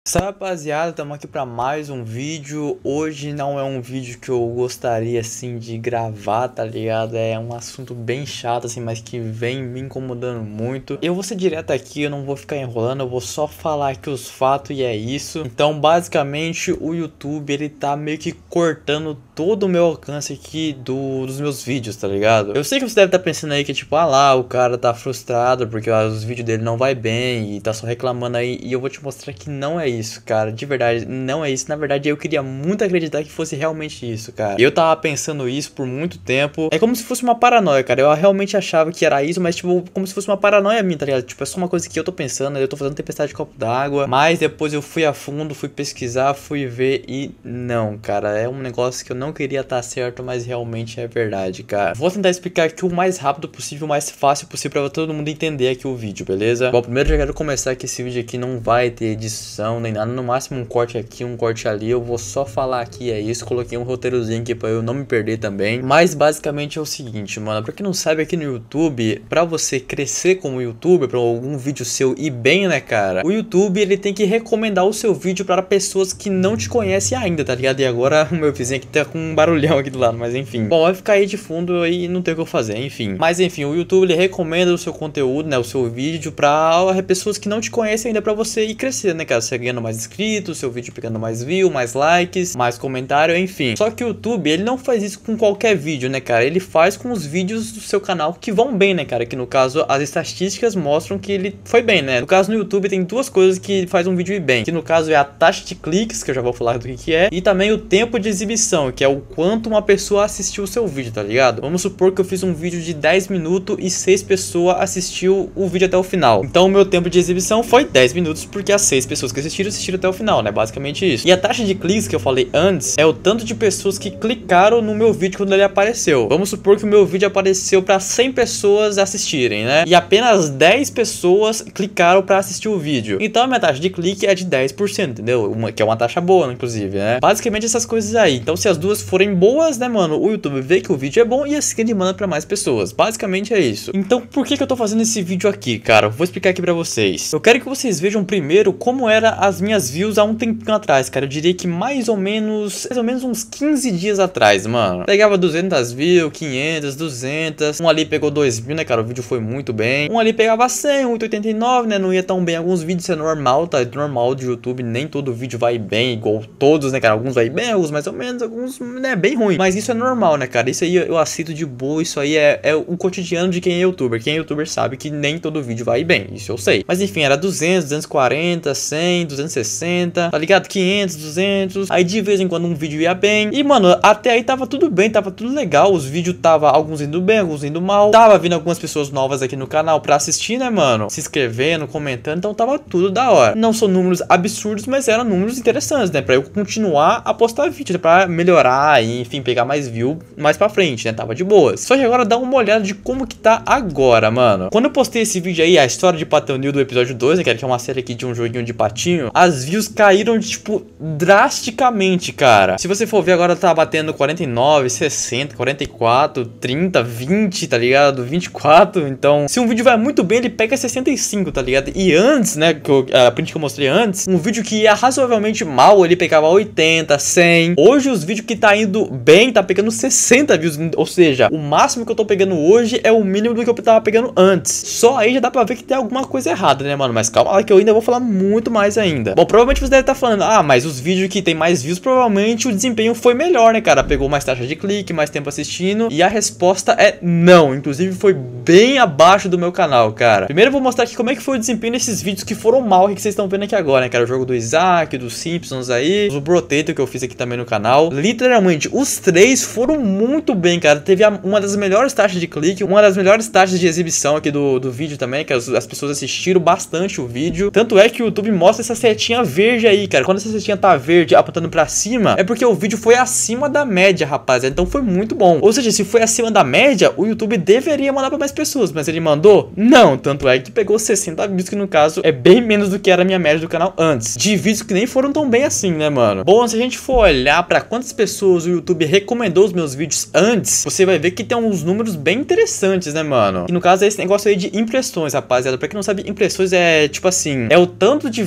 Salve rapaziada, estamos aqui para mais um vídeo. Hoje não é um vídeo que eu gostaria assim de gravar, tá ligado? É um assunto bem chato assim, mas que vem me incomodando muito. Eu vou ser direto aqui, eu não vou ficar enrolando, eu vou só falar aqui os fatos e é isso. Então basicamente o YouTube ele tá meio que cortando todo o meu alcance aqui dos meus vídeos, tá ligado? Eu sei que você deve estar pensando aí que tipo, ah lá, o cara tá frustrado porque os vídeos dele não vai bem e tá só reclamando aí. E eu vou te mostrar que não é isso, cara, de verdade, não é isso. Na verdade, eu queria muito acreditar que fosse realmente isso, cara. Eu tava pensando isso por muito tempo. É como se fosse uma paranoia, cara. Eu realmente achava que era isso, mas tipo, como se fosse uma paranoia minha, tá ligado? Tipo, é só uma coisa que eu tô pensando, eu tô fazendo tempestade de copo d'água. Mas depois eu fui a fundo, fui pesquisar, fui ver e não, cara, é um negócio que eu não queria estar certo, mas realmente é verdade, cara. Vou tentar explicar aqui o mais rápido possível, o mais fácil possível pra todo mundo entender aqui o vídeo, beleza? Bom, primeiro eu já quero começar que esse vídeo aqui não vai ter edição nem nada, no máximo um corte aqui, um corte ali, eu vou só falar aqui, é isso, coloquei um roteirozinho aqui pra eu não me perder também, mas basicamente é o seguinte, mano, pra quem não sabe, aqui no YouTube, pra você crescer como youtuber, pra algum vídeo seu ir bem, né, cara, o YouTube, ele tem que recomendar o seu vídeo para pessoas que não te conhecem ainda, tá ligado? E agora o meu vizinho aqui tá com um barulhão aqui do lado, mas enfim, bom, vai ficar aí de fundo e não tem o que eu fazer, enfim, mas enfim, o YouTube, ele recomenda o seu conteúdo, né, o seu vídeo pra pessoas que não te conhecem ainda, pra você ir crescendo, né, cara, você ganhando mais inscritos, seu vídeo pegando mais view, mais likes, mais comentário, enfim. Só que o YouTube, ele não faz isso com qualquer vídeo, né, cara? Ele faz com os vídeos do seu canal que vão bem, né, cara? Que no caso, as estatísticas mostram que ele foi bem, né? No caso, no YouTube tem duas coisas que faz um vídeo ir bem. Que no caso é a taxa de cliques, que eu já vou falar do que é, e também o tempo de exibição, que é o quanto uma pessoa assistiu o seu vídeo, tá ligado? Vamos supor que eu fiz um vídeo de 10 minutos e 6 pessoas assistiu o vídeo até o final. Então o meu tempo de exibição foi 10 minutos, porque as 6 pessoas que assistiram até o final, né? Basicamente isso. E a taxa de cliques que eu falei antes é o tanto de pessoas que clicaram no meu vídeo quando ele apareceu. Vamos supor que o meu vídeo apareceu para 100 pessoas assistirem, né? E apenas 10 pessoas clicaram para assistir o vídeo. Então a minha taxa de clique é de 10%, entendeu? Que é uma taxa boa, inclusive, né? Basicamente essas coisas aí. Então se as duas forem boas, né, mano? O YouTube vê que o vídeo é bom e assim ele manda para mais pessoas. Basicamente é isso. Então por que eu tô fazendo esse vídeo aqui, cara? Vou explicar aqui para vocês. Eu quero que vocês vejam primeiro como era as minhas views há um tempinho atrás, cara. Eu diria que mais ou menos uns 15 dias atrás, mano. Pegava 200 views, 500, 200. Um ali pegou 2.000, né, cara? O vídeo foi muito bem. Um ali pegava 100, 889, né? Não ia tão bem. Alguns vídeos é normal, tá? É normal do YouTube. Nem todo vídeo vai bem, igual todos, né, cara? Alguns vai bem, alguns mais ou menos, alguns, né, bem ruim. Mas isso é normal, né, cara? Isso aí eu aceito de boa. Isso aí é o cotidiano de quem é youtuber. Quem é youtuber sabe que nem todo vídeo vai bem. Isso eu sei. Mas enfim, era 200, 240, 100, 260, tá ligado? 500, 200, aí de vez em quando um vídeo ia bem, e mano, até aí tava tudo bem, tava tudo legal, os vídeos tava alguns indo bem, alguns indo mal, tava vindo algumas pessoas novas aqui no canal pra assistir, né, mano, se inscrevendo, comentando, então tava tudo da hora. Não são números absurdos, mas eram números interessantes, né, pra eu continuar a postar vídeo, né, pra melhorar e, enfim, pegar mais view mais pra frente, né, tava de boas. Só que agora dá uma olhada de como que tá agora, mano. Quando eu postei esse vídeo aí, a história de Patonil do episódio 2, né, que é uma série aqui de um joguinho de patinho, as views caíram, tipo, drasticamente, cara. Se você for ver agora, tá batendo 49, 60, 44, 30, 20, tá ligado? 24, então, se um vídeo vai muito bem, ele pega 65, tá ligado? E antes, né, a print que eu mostrei antes, um vídeo que ia razoavelmente mal, ele pegava 80, 100. Hoje, os vídeos que tá indo bem, tá pegando 60 views, ou seja, o máximo que eu tô pegando hoje é o mínimo do que eu tava pegando antes. Só aí já dá pra ver que tem alguma coisa errada, né, mano? Mas calma lá que eu ainda vou falar muito mais ainda. Bom, provavelmente você deve estar falando, ah, mas os vídeos que tem mais views, provavelmente o desempenho foi melhor, né, cara? Pegou mais taxa de clique, mais tempo assistindo. E a resposta é não. Inclusive foi bem abaixo do meu canal, cara. Primeiro eu vou mostrar aqui como é que foi o desempenho desses vídeos que foram mal, que vocês estão vendo aqui agora, né, cara? O jogo do Isaac, dos Simpsons aí, o Brotato que eu fiz aqui também no canal. Literalmente, os três foram muito bem, cara. Teve uma das melhores taxas de clique, uma das melhores taxas de exibição aqui do vídeo também, que as pessoas assistiram bastante o vídeo. Tanto é que o YouTube mostra essa setinha verde aí, cara. Quando essa setinha tá verde apontando pra cima, é porque o vídeo foi acima da média, rapaziada. Então foi muito bom. Ou seja, se foi acima da média, o YouTube deveria mandar pra mais pessoas. Mas ele mandou? Não. Tanto é que pegou 60 views, que no caso é bem menos do que era a minha média do canal antes. De vídeos que nem foram tão bem assim, né, mano? Bom, se a gente for olhar pra quantas pessoas o YouTube recomendou os meus vídeos antes, você vai ver que tem uns números bem interessantes, né, mano? E no caso é esse negócio aí de impressões, rapaziada. Pra quem não sabe, impressões é tipo assim, é o tanto de vezes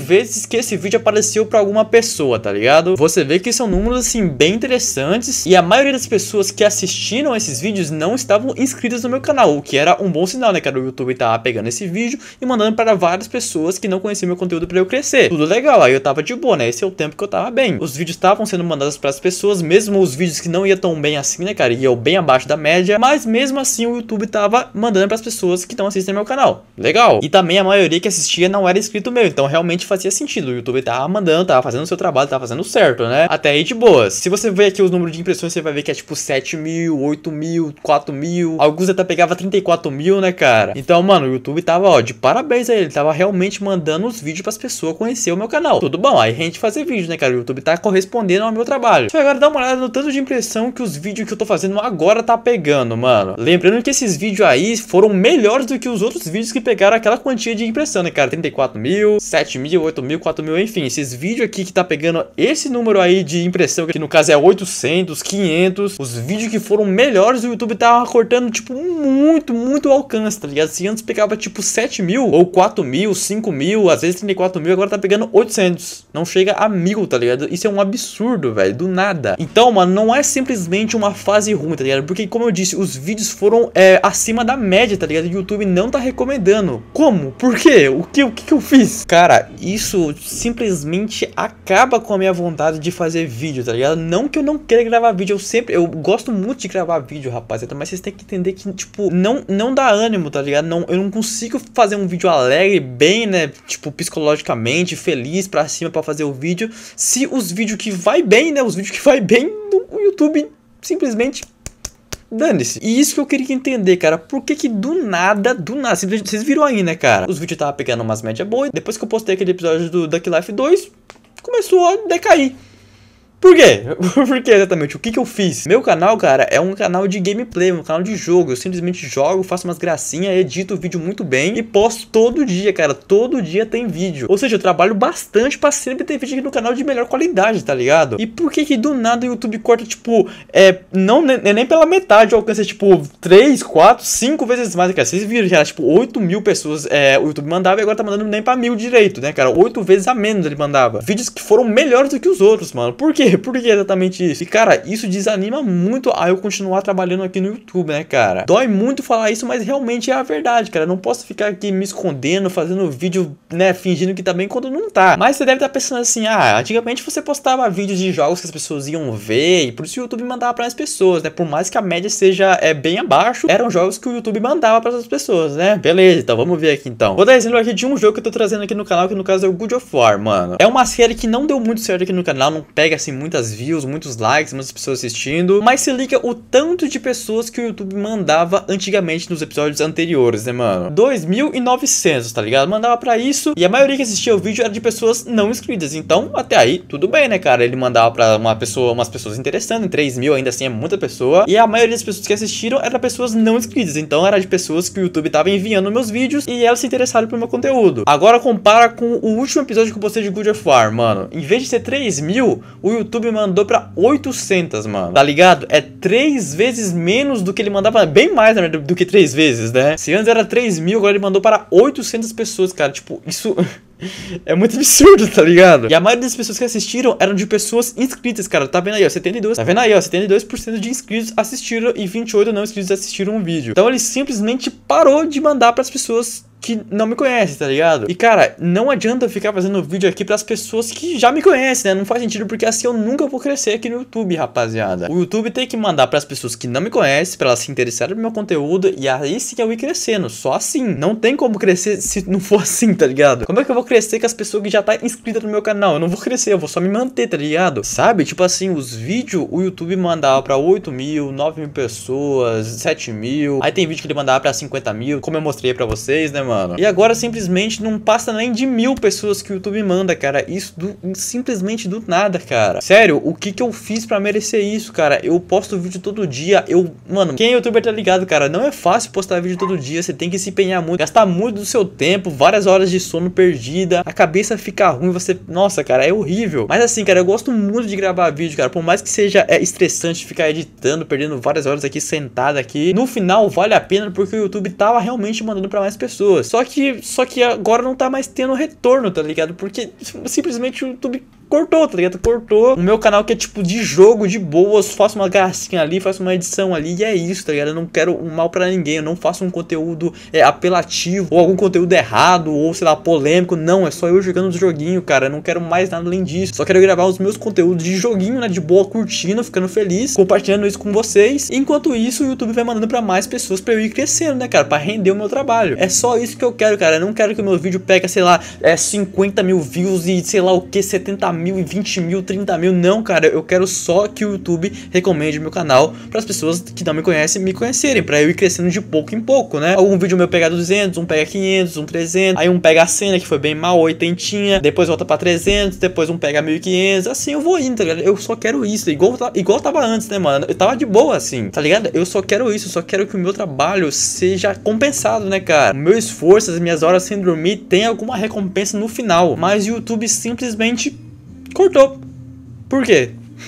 vezes que esse vídeo apareceu pra alguma pessoa, tá ligado? Você vê que são números, assim, bem interessantes, e a maioria das pessoas que assistiram esses vídeos não estavam inscritas no meu canal, o que era um bom sinal, né, cara? O YouTube tava pegando esse vídeo e mandando para várias pessoas que não conheciam meu conteúdo pra eu crescer. Tudo legal, aí eu tava de boa, né? Esse é o tempo que eu tava bem. Os vídeos estavam sendo mandados pras pessoas, mesmo os vídeos que não iam tão bem assim, né, cara? Iam bem abaixo da média, mas mesmo assim o YouTube tava mandando pras pessoas que estão assistindo meu canal. Legal. E também a maioria que assistia não era inscrito meu, então realmente fazia sentido. O YouTube tava mandando, tava fazendo o seu trabalho, tava fazendo certo, né? Até aí de boas. Se você ver aqui os números de impressões, você vai ver que é tipo 7 mil, 8 mil, 4 mil. Alguns até pegava 34 mil, né, cara? Então, mano, o YouTube tava, ó, de parabéns a ele. Tava realmente mandando os vídeos pras pessoas conhecer o meu canal. Tudo bom, aí a gente fazer vídeo, né, cara? O YouTube tá correspondendo ao meu trabalho. Deixa eu agora dar uma olhada no tanto de impressão que os vídeos que eu tô fazendo agora tá pegando, mano. Lembrando que esses vídeos aí foram melhores do que os outros vídeos que pegaram aquela quantia de impressão, né, cara? 34 mil, 7 mil, 8 mil, 4 mil, enfim. Esses vídeos aqui que tá pegando esse número aí de impressão, que no caso é 800, 500. Os vídeos que foram melhores, o YouTube tava cortando, tipo, muito alcance, tá ligado? Se antes pegava, tipo, 7 mil, ou 4 mil, 5 mil, às vezes 34 mil, agora tá pegando 800. Não chega a 1000, tá ligado? Isso é um absurdo, velho, do nada. Então, mano, não é simplesmente uma fase ruim, tá ligado? Porque, como eu disse, os vídeos foram acima da média, tá ligado? O YouTube não tá recomendando. Como? Por quê? O que eu fiz? Cara, isso simplesmente acaba com a minha vontade de fazer vídeo, tá ligado? Não que eu não queira gravar vídeo, eu gosto muito de gravar vídeo, rapaziada, mas vocês têm que entender que, tipo, não dá ânimo, tá ligado? Eu não consigo fazer um vídeo alegre, bem, né, tipo, psicologicamente, feliz pra cima pra fazer o vídeo, se os vídeos que vai bem, né, os vídeos que vai bem, o YouTube simplesmente dane-se. E isso que eu queria entender, cara. Por que do nada, vocês viram aí, né, cara? Os vídeos estavam pegando umas médias boas. Depois que eu postei aquele episódio do Duck Life 2, começou a decair. Por quê? Por que exatamente? O que eu fiz? Meu canal, cara, é um canal de gameplay, um canal de jogo. Eu simplesmente jogo, faço umas gracinhas, edito o vídeo muito bem e posto todo dia, cara. Todo dia tem vídeo. Ou seja, eu trabalho bastante pra sempre ter vídeo aqui no canal de melhor qualidade, tá ligado? E por que do nada o YouTube corta, tipo, não nem pela metade, alcança, tipo, 3, 4, 5 vezes mais, cara. Vocês viram que era, tipo, 8 mil pessoas o YouTube mandava e agora tá mandando nem pra 1000 direito, né, cara? 8 vezes a menos ele mandava. Vídeos que foram melhores do que os outros, mano. Por quê? Por que exatamente isso? E, cara, isso desanima muito a eu continuar trabalhando aqui no YouTube, né, cara? Dói muito falar isso, mas realmente é a verdade, cara. Eu não posso ficar aqui me escondendo, fazendo vídeo, né, fingindo que tá bem quando não tá. Mas você deve estar pensando assim, antigamente você postava vídeos de jogos que as pessoas iam ver, e por isso o YouTube mandava para as pessoas, né? Por mais que a média seja bem abaixo, eram jogos que o YouTube mandava para as pessoas, né? Beleza, então vamos ver aqui então. Vou dar exemplo aqui de um jogo que eu tô trazendo aqui no canal, que no caso é o God of War, mano. É uma série que não deu muito certo aqui no canal, não pega assim muitas views, muitos likes, muitas pessoas assistindo, mas se liga o tanto de pessoas que o YouTube mandava antigamente nos episódios anteriores, né, mano? 2.900, tá ligado? Mandava pra isso, e a maioria que assistia o vídeo era de pessoas não inscritas, então até aí tudo bem, né, cara? Ele mandava pra umas pessoas interessantes, 3 mil ainda assim é muita pessoa, e a maioria das pessoas que assistiram era pessoas não inscritas, então era de pessoas que o YouTube tava enviando meus vídeos e elas se interessaram pelo meu conteúdo. Agora compara com o último episódio que eu postei de God of War, mano. Em vez de ser 3 mil, o YouTube mandou pra 800, mano. Tá ligado? É 3 vezes menos do que ele mandava, bem mais, né, do que 3 vezes, né? Se antes era 3 mil, agora ele mandou para 800 pessoas, cara. Tipo, isso... é muito absurdo, tá ligado? E a maioria das pessoas que assistiram eram de pessoas inscritas, cara. Tá vendo aí, ó, 72. Tá vendo aí, ó, 72% de inscritos assistiram e 28 não inscritos assistiram um vídeo. Então ele simplesmente parou de mandar pras pessoas que não me conhecem, tá ligado? E, cara, não adianta eu ficar fazendo vídeo aqui pras pessoas que já me conhecem, né? Não faz sentido, porque assim eu nunca vou crescer aqui no YouTube, rapaziada. O YouTube tem que mandar pras pessoas que não me conhecem, pra elas se interessarem no meu conteúdo, e aí sim eu ir crescendo, só assim. Não tem como crescer se não for assim, tá ligado? Como é que eu vou crescer com as pessoas que já tá inscritas no meu canal? Eu não vou crescer, eu vou só me manter, tá ligado? Sabe? Tipo assim, os vídeos, o YouTube mandava pra 8 mil, 9 mil pessoas, 7 mil. Aí tem vídeo que ele mandava pra 50 mil, como eu mostrei pra vocês, né, mano? E agora simplesmente não passa nem de 1000 pessoas que o YouTube manda, cara. Isso simplesmente do nada, cara. Sério, o que eu fiz pra merecer isso, cara? Eu posto vídeo todo dia. Mano, quem é youtuber tá ligado, cara? Não é fácil postar vídeo todo dia. Você tem que se empenhar muito, gastar muito do seu tempo, várias horas de sono perdida, a cabeça fica ruim, você... Nossa, cara, é horrível. Mas assim, cara, eu gosto muito de gravar vídeo, cara. Por mais que seja estressante ficar editando, perdendo várias horas aqui, sentado aqui, no final vale a pena porque o YouTube tava realmente mandando pra mais pessoas. boas. Só que agora não tá mais tendo retorno, tá ligado? Porque simplesmente o YouTube cortou, tá ligado? Cortou o meu canal que é tipo de jogo, de boas, faço uma gracinha ali, faço uma edição ali e é isso, tá ligado? Eu não quero mal pra ninguém, eu não faço um conteúdo apelativo ou algum conteúdo errado ou sei lá, polêmico, não, é só eu jogando os joguinhos, cara, eu não quero mais nada além disso, só quero gravar os meus conteúdos de joguinho, né, de boa, curtindo, ficando feliz, compartilhando isso com vocês, enquanto isso o YouTube vai mandando pra mais pessoas pra eu ir crescendo, né, cara, pra render o meu trabalho, é só isso que eu quero, cara, eu não quero que o meu vídeo pegue, sei lá, 50 mil views e sei lá o que, 70 mil e 20 mil, 30 mil, não, cara, eu quero só que o YouTube recomende meu canal para as pessoas que não me conhecem me conhecerem, para eu ir crescendo de pouco em pouco, né? Algum vídeo meu pega 200, um pega 500, um 300, aí um pega a cena que foi bem mal, 80, depois volta para 300, depois um pega 1500, assim eu vou indo, tá ligado? Eu só quero isso, igual tava antes, né, mano? Eu tava de boa assim, tá ligado? Eu só quero isso, só quero que o meu trabalho seja compensado, né, cara? O meu esforço, as minhas horas sem dormir tem alguma recompensa no final, mas o YouTube simplesmente cortou. Por quê?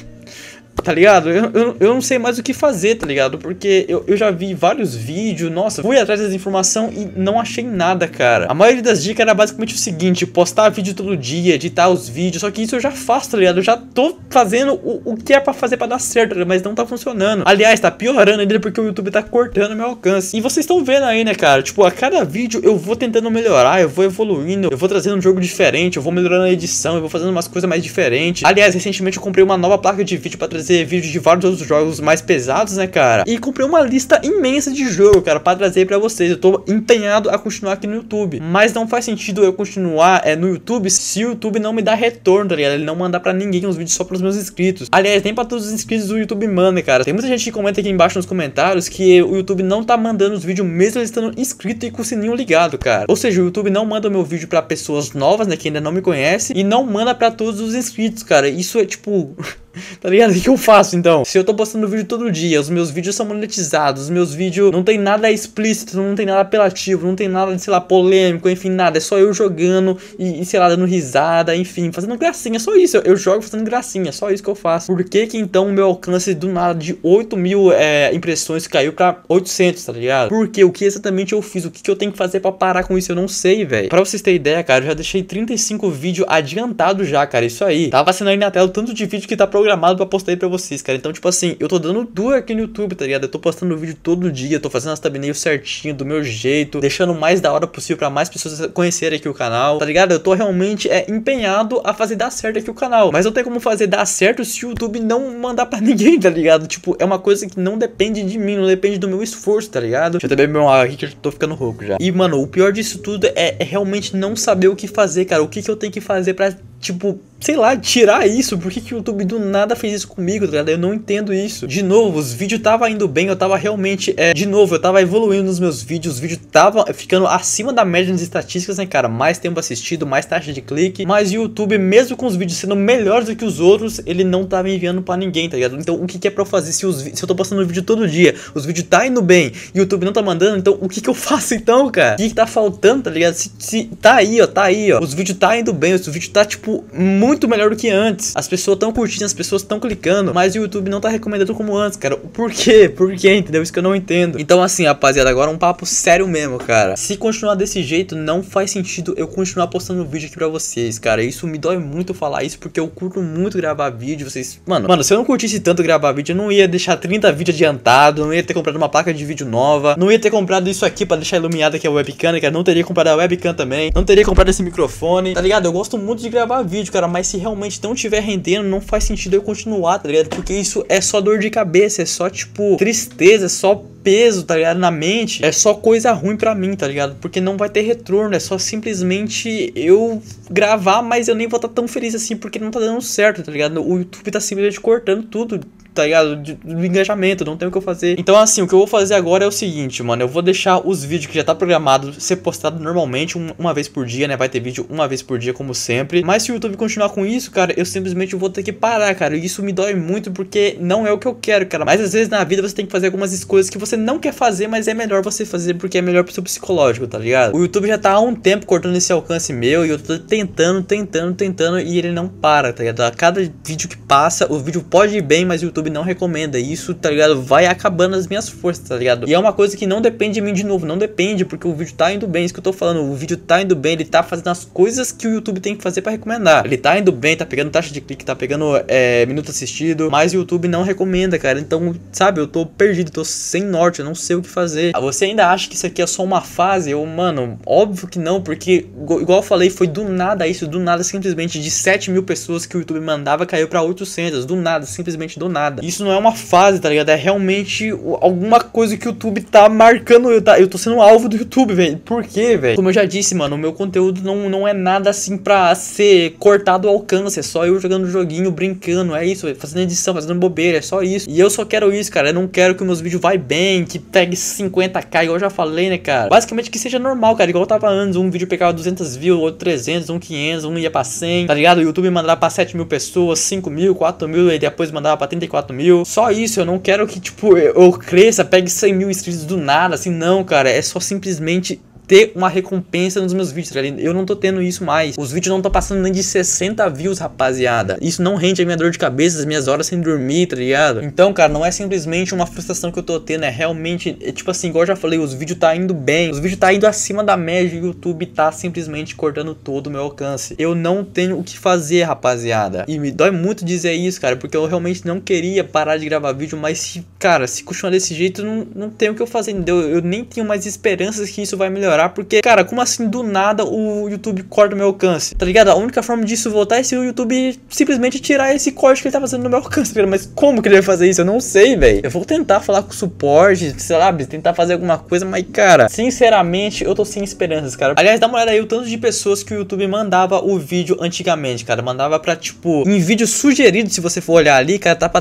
Tá ligado? Eu não sei mais o que fazer, tá ligado? Porque eu já vi vários vídeos, nossa, fui atrás dessa informação e não achei nada, cara. A maioria das dicas era basicamente o seguinte: postar vídeo todo dia, editar os vídeos. Só que isso eu já faço, tá ligado? Eu já tô fazendo o que é pra fazer pra dar certo, tá ligado? Mas não tá funcionando. Aliás, tá piorando ainda porque o YouTube tá cortando meu alcance. E vocês estão vendo aí, né, cara? Tipo, a cada vídeo eu vou tentando melhorar, eu vou evoluindo, eu vou trazendo um jogo diferente, eu vou melhorando a edição, eu vou fazendo umas coisas mais diferentes. Aliás, recentemente eu comprei uma nova placa de vídeo pra trazer vídeos de vários outros jogos mais pesados, né, cara? E comprei uma lista imensa de jogo, cara, pra trazer pra vocês. Eu tô empenhado a continuar aqui no YouTube, mas não faz sentido eu continuar no YouTube se o YouTube não me dá retorno, tá ligado? Ele não mandar pra ninguém os vídeos só pros meus inscritos. Aliás, nem pra todos os inscritos do YouTube manda, cara. Tem muita gente que comenta aqui embaixo nos comentários que o YouTube não tá mandando os vídeos mesmo eles estando inscrito e com o sininho ligado, cara. Ou seja, o YouTube não manda o meu vídeo pra pessoas novas, né, que ainda não me conhecem, e não manda pra todos os inscritos, cara. Isso é tipo... Tá ligado? O que eu faço então? Se eu tô postando vídeo todo dia, os meus vídeos são monetizados, os meus vídeos não tem nada explícito, não tem nada apelativo, não tem nada de, sei lá, polêmico, enfim, nada. É só eu jogando e sei lá, dando risada, enfim, fazendo gracinha, só isso. Eu jogo fazendo gracinha, só isso que eu faço. Por que que então o meu alcance do nada de 8 mil impressões caiu pra 800, tá ligado? Porque o que exatamente eu fiz? O que eu tenho que fazer pra parar com isso? Eu não sei, velho. Pra vocês terem ideia, cara, eu já deixei 35 vídeos adiantados já, cara, isso aí. Tava sendo aí na tela o tanto de vídeo que tá programado pra postar aí pra vocês, cara. Então, tipo assim, eu tô dando duro aqui no YouTube, tá ligado? Eu tô postando vídeo todo dia, tô fazendo as thumbnails certinho, do meu jeito, deixando o mais da hora possível pra mais pessoas conhecerem aqui o canal, tá ligado? Eu tô realmente empenhado a fazer dar certo aqui o canal, mas não tem como fazer dar certo se o YouTube não mandar pra ninguém, tá ligado? Tipo, é uma coisa que não depende de mim, não depende do meu esforço, tá ligado? Deixa eu até beber meu água aqui que eu tô ficando rouco já. E, mano, o pior disso tudo é realmente não saber o que fazer, cara. O que eu tenho que fazer pra, tipo, sei lá, tirar isso. Por que o YouTube do nada fez isso comigo, tá ligado? Eu não entendo isso. De novo, os vídeos tava indo bem, eu tava realmente, de novo, eu tava evoluindo nos meus vídeos, os vídeos tava ficando acima da média nas estatísticas, né, cara? Mais tempo assistido, mais taxa de clique, mas o YouTube, mesmo com os vídeos sendo melhores do que os outros, ele não tava enviando pra ninguém, tá ligado? Então, o que é pra eu fazer se eu tô postando vídeo todo dia, os vídeos tá indo bem e o YouTube não tá mandando, então o que eu faço então, cara? O que tá faltando, tá ligado? Se tá aí, ó, os vídeos tá indo bem, os vídeos tá, tipo, muito melhor do que antes. As pessoas estão curtindo, as pessoas estão clicando, mas o YouTube não tá recomendando como antes, cara. Por quê? Por quê? Entendeu? Isso que eu não entendo. Então, assim, rapaziada, agora um papo sério mesmo, cara. Se continuar desse jeito, não faz sentido eu continuar postando vídeo aqui pra vocês, cara. Isso me dói muito falar isso, porque eu curto muito gravar vídeo. Vocês... Mano, se eu não curtisse tanto gravar vídeo, eu não ia deixar 30 vídeos adiantados, não ia ter comprado uma placa de vídeo nova, não ia ter comprado isso aqui pra deixar iluminado aqui a webcam, cara. Não teria comprado a webcam também, não teria comprado esse microfone, tá ligado? Eu gosto muito de gravar vídeo, cara, mas se realmente não tiver rendendo, não faz sentido eu continuar, tá ligado? Porque isso é só dor de cabeça, é só, tipo, tristeza, é só peso, tá ligado? Na mente, é só coisa ruim pra mim, tá ligado? Porque não vai ter retorno, é só simplesmente eu gravar, mas eu nem vou estar tão feliz assim, porque não tá dando certo, tá ligado? O YouTube tá simplesmente cortando tudo, tá ligado? Do engajamento, não tem o que eu fazer. Então, assim, o que eu vou fazer agora é o seguinte, mano. Eu vou deixar os vídeos que já tá programado ser postado normalmente, uma vez por dia, né? Vai ter vídeo uma vez por dia, como sempre. Mas se o YouTube continuar com isso, cara, eu simplesmente vou ter que parar, cara. E isso me dói muito, porque não é o que eu quero, cara. Mas às vezes na vida você tem que fazer algumas coisas que você não quer fazer, mas é melhor você fazer, porque é melhor pro seu psicológico, tá ligado? O YouTube já tá há um tempo cortando esse alcance meu, e eu tô tentando, e ele não para, tá ligado? A cada vídeo que passa, o vídeo pode ir bem, mas o YouTube YouTube não recomenda. E isso, tá ligado, vai acabando as minhas forças, tá ligado? E é uma coisa que não depende de mim de novo, não depende, porque o vídeo tá indo bem, isso que eu tô falando, o vídeo tá indo bem, ele tá fazendo as coisas que o YouTube tem que fazer pra recomendar. Ele tá indo bem, tá pegando taxa de clique, tá pegando minuto assistido, mas o YouTube não recomenda, cara. Então, sabe, eu tô perdido, tô sem norte, eu não sei o que fazer. Você ainda acha que isso aqui é só uma fase? Mano, óbvio que não, porque, igual eu falei, foi do nada isso, do nada, simplesmente de 7 mil pessoas que o YouTube mandava, caiu pra 800, do nada, simplesmente do nada. Isso não é uma fase, tá ligado? É realmente alguma coisa que o YouTube tá marcando, eu tô sendo alvo do YouTube, velho. Por quê, velho? Como eu já disse, mano, o meu conteúdo não é nada assim pra ser cortado ao alcance, é só eu jogando joguinho, brincando, é isso, fazendo edição, fazendo bobeira, é só isso. E eu só quero isso, cara, eu não quero que meus vídeos vai bem, que pegue 50k, igual eu já falei, né, cara? Basicamente que seja normal, cara, igual eu tava antes, um vídeo pegava 200 views, outro 300, um 500, um ia pra 100, tá ligado? O YouTube mandava pra 7 mil pessoas, 5 mil, 4 mil, e depois mandava pra 34 mil. Só isso, eu não quero que, tipo, eu cresça, pegue 100 mil inscritos do nada, assim, não, cara, é só simplesmente ter uma recompensa nos meus vídeos, tá ligado? Eu não tô tendo isso mais. Os vídeos não estão passando nem de 60 views, rapaziada. Isso não rende a minha dor de cabeça, as minhas horas sem dormir, tá ligado? Então, cara, não é simplesmente uma frustração que eu tô tendo, é realmente, tipo assim, igual eu já falei, os vídeos tá indo bem, os vídeos tá indo acima da média e o YouTube tá simplesmente cortando todo o meu alcance. Eu não tenho o que fazer, rapaziada. E me dói muito dizer isso, cara, porque eu realmente não queria parar de gravar vídeo, mas se, cara, se continuar desse jeito, não tenho o que eu fazer, entendeu? Eu nem tenho mais esperanças que isso vai melhorar. Porque, cara, como assim do nada o YouTube corta o meu alcance? Tá ligado? A única forma disso voltar é se o YouTube simplesmente tirar esse corte que ele tá fazendo no meu alcance, cara. Mas como que ele vai fazer isso? Eu não sei, velho. Eu vou tentar falar com o suporte, sei lá, tentar fazer alguma coisa, mas, cara, sinceramente, eu tô sem esperanças, cara. Aliás, dá uma olhada aí o tanto de pessoas que o YouTube mandava o vídeo antigamente, cara. Mandava pra, tipo, em vídeo sugerido, se você for olhar ali, cara, tá pra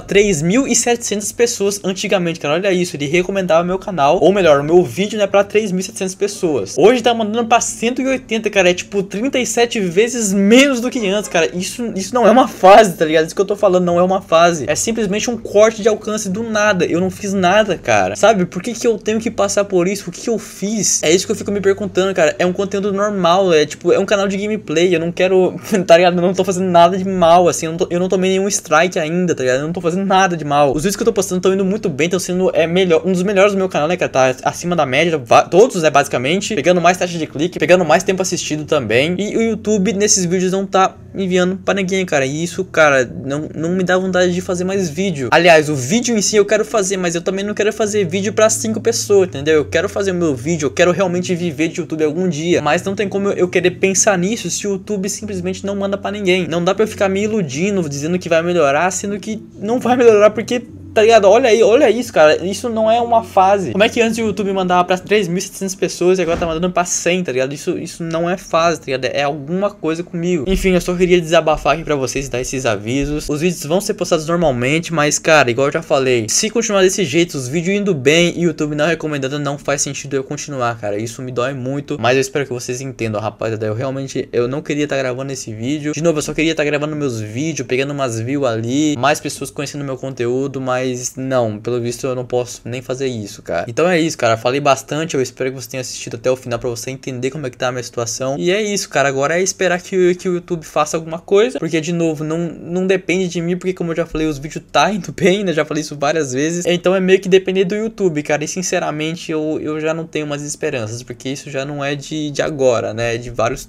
3.700 pessoas antigamente, cara. Olha isso, ele recomendava meu canal, ou melhor, o meu vídeo, né, pra 3.700 pessoas. Hoje tá mandando pra 180, cara. É tipo 37 vezes menos do que antes, cara. Isso não é uma fase, tá ligado? Isso que eu tô falando não é uma fase. É simplesmente um corte de alcance do nada. Eu não fiz nada, cara. Sabe? Por que eu tenho que passar por isso? O que eu fiz? É isso que eu fico me perguntando, cara. É um conteúdo normal. É tipo, é um canal de gameplay. Eu não quero, tá ligado? Eu não tô fazendo nada de mal, assim. Eu não tomei nenhum strike ainda, tá ligado? Eu não tô fazendo nada de mal. Os vídeos que eu tô postando estão indo muito bem. Estão sendo melhor, um dos melhores do meu canal, né, cara? Tá acima da média. Todos, né, basicamente. Pegando mais taxa de clique, pegando mais tempo assistido também. E o YouTube nesses vídeos não tá enviando pra ninguém, cara. E isso, cara, não me dá vontade de fazer mais vídeo. Aliás, o vídeo em si eu quero fazer, mas eu também não quero fazer vídeo pra 5 pessoas, entendeu? Eu quero fazer o meu vídeo, eu quero realmente viver de YouTube algum dia. Mas não tem como eu querer pensar nisso se o YouTube simplesmente não manda pra ninguém. Não dá pra eu ficar me iludindo, dizendo que vai melhorar, sendo que não vai melhorar porque... Tá ligado? Olha aí, olha isso, cara. Isso não é uma fase. Como é que antes o YouTube mandava pra 3.700 pessoas e agora tá mandando pra 100, tá ligado? Isso não é fase, tá ligado? É alguma coisa comigo. Enfim, eu só queria desabafar aqui pra vocês, dar esses avisos. Os vídeos vão ser postados normalmente, mas, cara, igual eu já falei, se continuar desse jeito, os vídeos indo bem e o YouTube não recomendando, não faz sentido eu continuar, cara. Isso me dói muito, mas eu espero que vocês entendam, rapaziada. Eu não queria estar gravando esse vídeo. De novo, eu só queria estar gravando meus vídeos, pegando umas views ali, mais pessoas conhecendo meu conteúdo, mas não, pelo visto eu não posso nem fazer isso, cara. Então é isso, cara, falei bastante, eu espero que você tenha assistido até o final pra você entender como é que tá a minha situação. E é isso, cara, agora é esperar que o YouTube faça alguma coisa, porque de novo, não depende de mim, porque como eu já falei, os vídeos tá indo bem, né, já falei isso várias vezes. Então é meio que depender do YouTube, cara, e sinceramente eu já não tenho mais esperanças, porque isso já não é de agora, né, é de vários...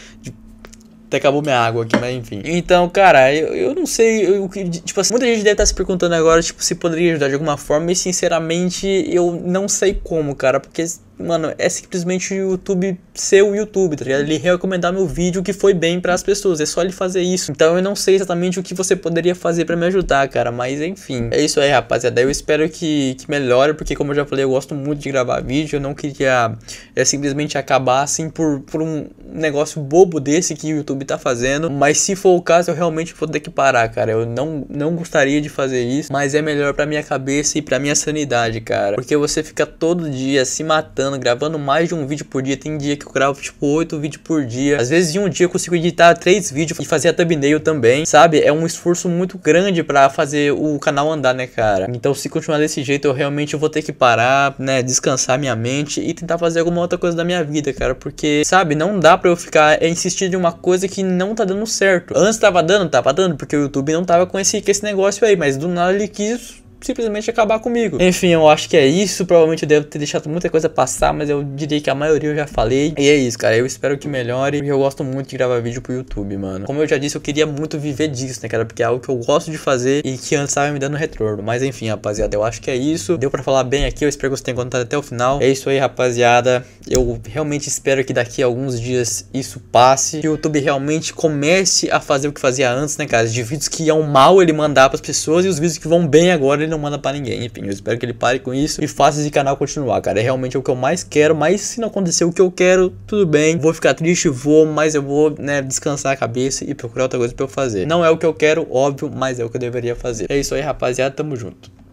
Até acabou minha água aqui, mas enfim. Então, cara, eu não sei, tipo assim, muita gente deve estar se perguntando agora, tipo, se poderia ajudar de alguma forma, e sinceramente, eu não sei como, cara, porque... Mano, é simplesmente o YouTube ser o YouTube, tá ligado? Ele recomendar meu vídeo que foi bem pras pessoas, é só ele fazer isso. Então eu não sei exatamente o que você poderia fazer pra me ajudar, cara, mas enfim. É isso aí, rapaziada, eu espero que melhore, porque como eu já falei, eu gosto muito de gravar vídeo, eu não queria simplesmente acabar assim por um negócio bobo desse que o YouTube tá fazendo. Mas se for o caso, eu realmente vou ter que parar, cara. Eu não gostaria de fazer isso, mas é melhor pra minha cabeça e pra minha sanidade, cara. Porque você fica todo dia se matando editando, gravando mais de um vídeo por dia. Tem dia que eu gravo tipo 8 vídeos por dia. Às vezes em um dia eu consigo editar 3 vídeos e fazer a thumbnail também, sabe? É um esforço muito grande pra fazer o canal andar, né, cara? Então se continuar desse jeito eu realmente vou ter que parar, né, descansar minha mente e tentar fazer alguma outra coisa da minha vida, cara, porque, sabe, não dá pra eu ficar insistindo em uma coisa que não tá dando certo. Antes tava dando, porque o YouTube não tava com esse negócio aí, mas do nada ele quis simplesmente acabar comigo. Enfim, eu acho que é isso. Provavelmente eu devo ter deixado muita coisa passar, mas eu diria que a maioria eu já falei. E é isso, cara. Eu espero que melhore. E eu gosto muito de gravar vídeo pro YouTube, mano. Como eu já disse, eu queria muito viver disso, né, cara? Porque é algo que eu gosto de fazer e que antes tava me dando retorno. Mas enfim, rapaziada, eu acho que é isso. Deu pra falar bem aqui. Eu espero que vocês tenham contado até o final. É isso aí, rapaziada. Eu realmente espero que daqui a alguns dias isso passe. Que o YouTube realmente comece a fazer o que fazia antes, né, cara? De vídeos que iam mal ele mandar pras pessoas e os vídeos que vão bem agora ele não manda pra ninguém. Enfim, eu espero que ele pare com isso e faça esse canal continuar, cara. É realmente o que eu mais quero, mas se não acontecer o que eu quero, tudo bem. Vou ficar triste, mas eu vou, né, descansar a cabeça e procurar outra coisa pra eu fazer. Não é o que eu quero, óbvio, mas é o que eu deveria fazer. É isso aí, rapaziada, tamo junto.